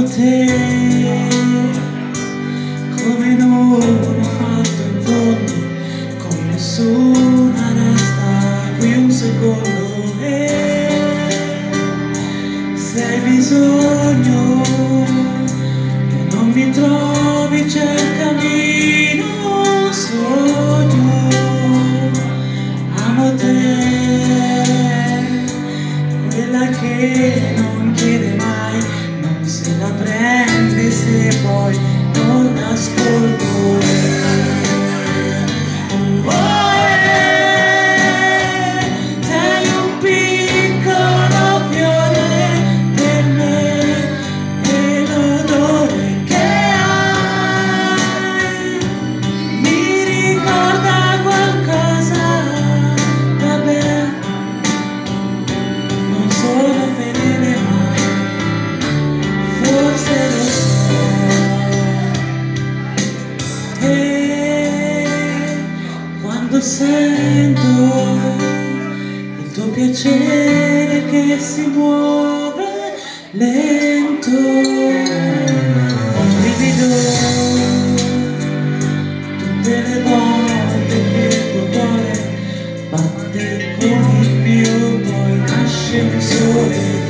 te come non ho fatto in fondo con nessuna, resta qui un secondo e se hai bisogno e non mi trovi cercami, non sogno, amo te, quella che non chiede mai, non se la prende se poi non ascolto. Sei un piccolo fiore per me e l'odore che hai mi ricorda qualcosa, vabbè, non sono fedele mai, forse lo so. E quando sento il tuo piacere che si muove lento, brivido tutte le volte che il tuo cuore batte con il mio, poi nasce un sole